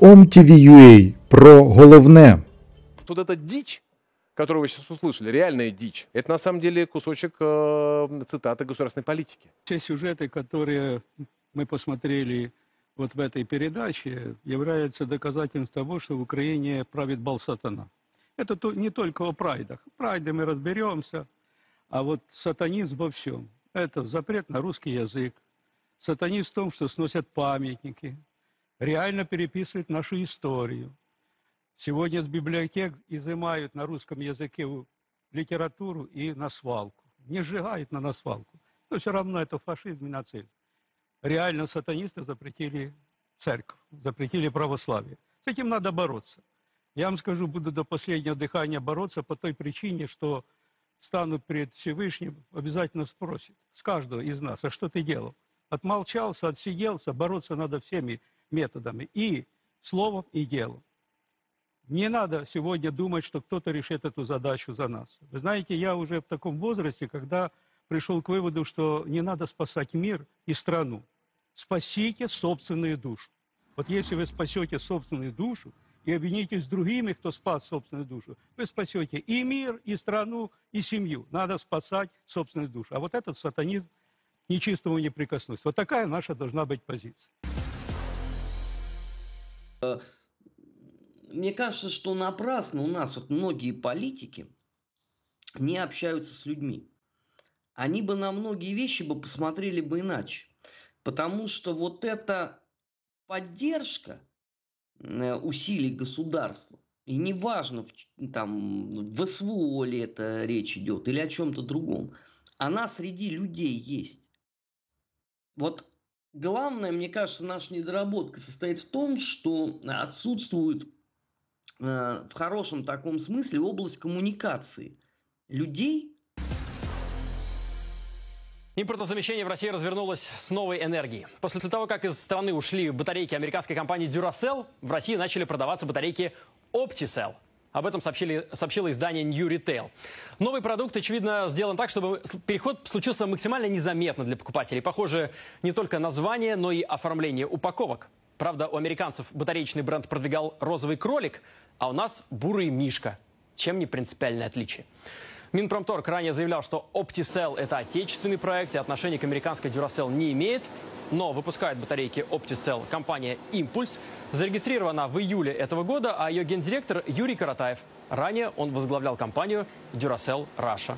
OMTV.ua про головне. Вот эта дичь, которую вы сейчас услышали, реальная дичь, это на самом деле кусочек цитаты государственной политики. Те сюжеты, которые мы посмотрели вот в этой передаче, являются доказательством того, что в Украине правит бал сатана. Это не только о прайдах. В прайде мы разберемся, а вот сатанизм во всем. Это запрет на русский язык, сатанизм в том, что сносят памятники, реально переписывают нашу историю. Сегодня с библиотек изымают на русском языке литературу и на свалку. Не сжигают на свалку. Но все равно это фашизм и нацизм. Реально сатанисты запретили церковь, запретили православие. С этим надо бороться. Я вам скажу, буду до последнего дыхания бороться по той причине, что стану перед Всевышним, обязательно спросит с каждого из нас, а что ты делал? Отмолчался, отсиделся, бороться надо всеми методами. И словом, и делом. Не надо сегодня думать, что кто-то решит эту задачу за нас. Вы знаете, я уже в таком возрасте, когда пришел к выводу, что не надо спасать мир и страну. Спасите собственную душу. Вот если вы спасете собственную душу и объединитесь с другими, кто спас собственную душу, вы спасете и мир, и страну, и семью. Надо спасать собственную душу. А вот этот сатанизм нечистому не прикоснусь. Вот такая наша должна быть позиция. Мне кажется, что напрасно у нас вот многие политики не общаются с людьми. Они бы на многие вещи бы посмотрели бы иначе. Потому что вот эта поддержка усилий государства, и неважно, там, в СВО ли это речь идет или о чем-то другом, она среди людей есть. Вот главное, мне кажется, наша недоработка состоит в том, что отсутствует в хорошем таком смысле область коммуникации людей. Импортозамещение в России развернулось с новой энергией. После того, как из страны ушли батарейки американской компании Duracell, в России начали продаваться батарейки Opticell. Об этом сообщило издание New Retail. Новый продукт, очевидно, сделан так, чтобы переход случился максимально незаметно для покупателей. Похоже, не только название, но и оформление упаковок. Правда, у американцев батареечный бренд продвигал розовый кролик, а у нас бурый мишка. Чем не принципиальное отличие? Минпромторг ранее заявлял, что Opticell – это отечественный проект и отношения к американской Duracell не имеет. Но выпускает батарейки Opticell компания «Импульс». Зарегистрирована в июле этого года, а ее гендиректор Юрий Каратаев. Ранее он возглавлял компанию Duracell Russia.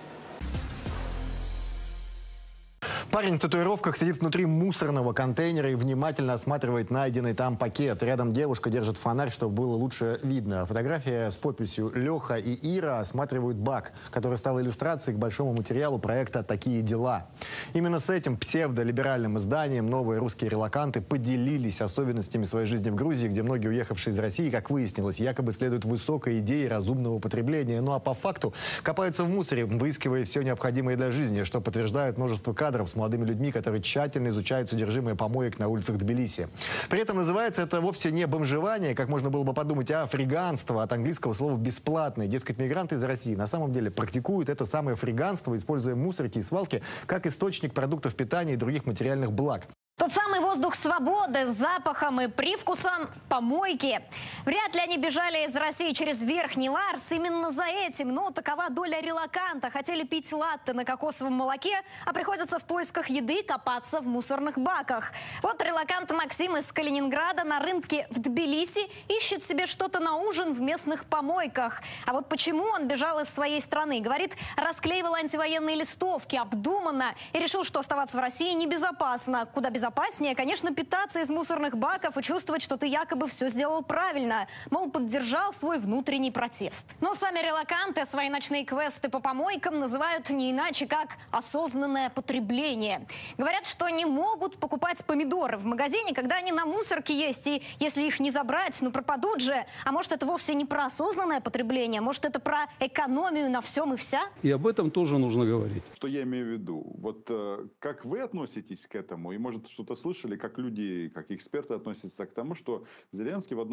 Парень в татуировках сидит внутри мусорного контейнера и внимательно осматривает найденный там пакет. Рядом девушка держит фонарь, чтобы было лучше видно. Фотография с подписью «Леха и Ира осматривают бак», который стал иллюстрацией к большому материалу проекта «Такие дела». Именно с этим псевдолиберальным изданием новые русские релоканты поделились особенностями своей жизни в Грузии, где многие уехавшие из России, как выяснилось, якобы следуют высокой идее разумного потребления. Ну а по факту копаются в мусоре, выискивая все необходимое для жизни, что подтверждает множество кадров с молодыми людьми, которые тщательно изучают содержимое помоек на улицах Тбилиси. При этом называется это вовсе не бомжевание, как можно было бы подумать, а фриганство, от английского слова «бесплатный». Дескать, мигранты из России на самом деле практикуют это самое фриганство, используя мусорки и свалки как источник продуктов питания и других материальных благ. Тот самый воздух свободы с запахом и привкусом помойки. Вряд ли они бежали из России через Верхний Ларс именно за этим, но такова доля релоканта. Хотели пить латте на кокосовом молоке, а приходится в поисках еды копаться в мусорных баках. Вот релокант Максим из Калининграда на рынке в Тбилиси ищет себе что-то на ужин в местных помойках. А вот почему он бежал из своей страны? Говорит, расклеивал антивоенные листовки обдуманно и решил, что оставаться в России небезопасно. Куда безопаснее, конечно, питаться из мусорных баков и чувствовать, что ты якобы все сделал правильно. Мол, поддержал свой внутренний протест. Но сами релоканты свои ночные квесты по помойкам называют не иначе, как осознанное потребление. Говорят, что не могут покупать помидоры в магазине, когда они на мусорке есть, и если их не забрать, ну пропадут же. А может, это вовсе не про осознанное потребление, может, это про экономию на всем и вся? И об этом тоже нужно говорить. Что я имею в виду? Вот как вы относитесь к этому? И, может, что-то слышали, как люди, как эксперты относятся к тому, что Зеленский в одном из интервью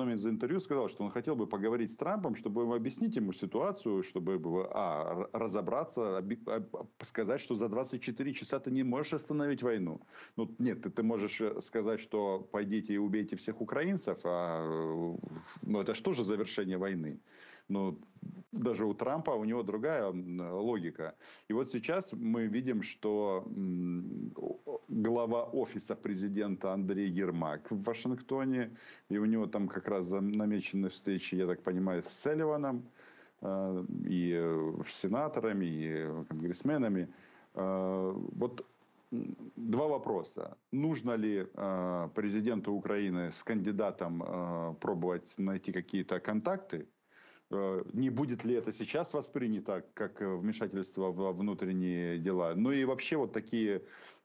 интервью сказал, что он хотел бы поговорить с Трампом, чтобы объяснить ему ситуацию, чтобы разобраться, сказать, что за 24 часа ты не можешь остановить войну. Ну, нет, ты можешь сказать, что пойдите и убейте всех украинцев, ну, это что же завершение войны? Но даже у Трампа, у него другая логика. И вот сейчас мы видим, что глава офиса президента Андрей Ермак в Вашингтоне, и у него там как раз намечены встречи, я так понимаю, с Салливаном, и с сенаторами, и конгрессменами. Вот два вопроса. Нужно ли президенту Украины с кандидатом пробовать найти какие-то контакты? Не будет ли это сейчас воспринято как вмешательство во внутренние дела? Ну и вообще вот такие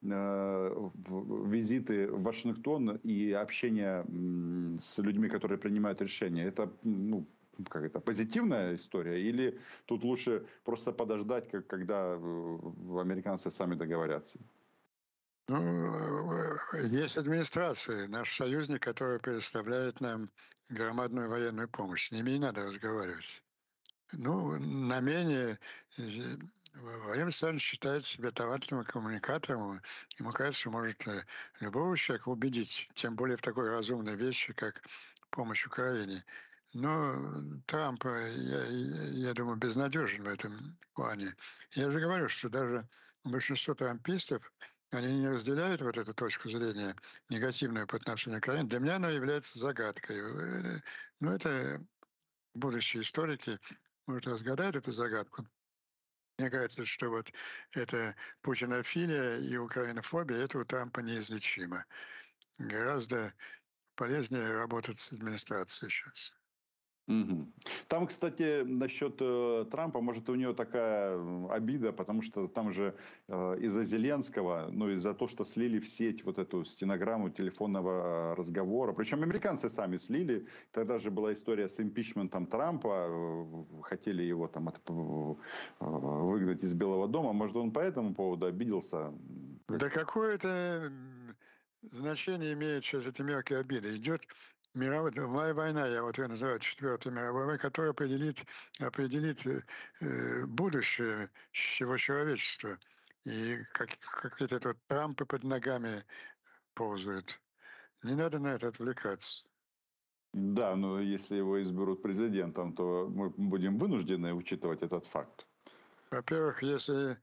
визиты в Вашингтон и общение с людьми, которые принимают решения, это, ну, как это, позитивная история? Или тут лучше просто подождать, когда американцы сами договорятся? Ну, есть администрация, наш союзник, который предоставляет нам громадную военную помощь. С ними и надо разговаривать. Ну, на менее, Владимир Александрович считает себя талантливым коммуникатором. Ему кажется, что может любого человека убедить, тем более в такой разумной вещи, как помощь Украине. Но Трамп, я думаю, безнадежен в этом плане. Я же говорю, что даже большинство трампистов, они не разделяют вот эту точку зрения негативную по отношению к Украине. Для меня она является загадкой. Ну, это будущие историки, может, разгадают эту загадку. Мне кажется, что вот эта путинофилия и украинофобия, это у Трампа неизлечимо. Гораздо полезнее работать с администрацией сейчас. Угу. Там, кстати, насчет Трампа, может, у него такая обида, потому что там же из-за Зеленского, ну, из-за того, что слили в сеть вот эту стенограмму телефонного разговора, причем американцы сами слили, тогда же была история с импичментом Трампа, хотели его там выгнать из Белого дома, может, он по этому поводу обиделся? Да какое-то значение имеет сейчас эти мелкие обиды? Идет мировая война, я вот ее называю Четвертой мировой войной, которая определит будущее всего человечества. И какие-то тут Трампы под ногами ползают. Не надо на это отвлекаться. Да, но если его изберут президентом, то мы будем вынуждены учитывать этот факт. Во-первых, если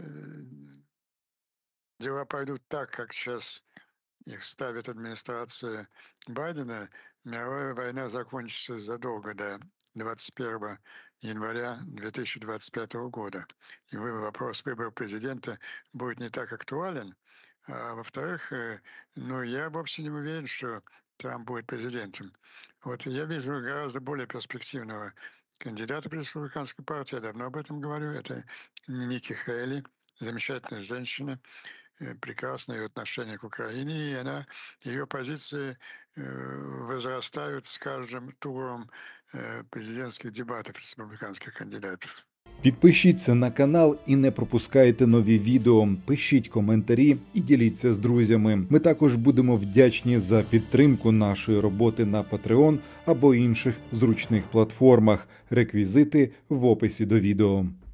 дела пойдут так, как сейчас их ставит администрация Байдена, мировая война закончится задолго до 21 января 2025 года. И вопрос выбора президента будет не так актуален. А во-вторых, ну, я вовсе не уверен, что Трамп будет президентом. Вот я вижу гораздо более перспективного кандидата в республиканской партии. Я давно об этом говорю. Это Ники Хейли, замечательная женщина, прекрасное отношение к Украине, и ее позиции возрастают с каждым туром президентских дебатов республиканских кандидатів. Підпишіться на канал і не пропускайте нові відео. Пишіть коментарі і діліться з друзями. Ми також будемо вдячні за підтримку нашої роботи на Patreon або інших зручних платформах. Реквізити в описі до відео.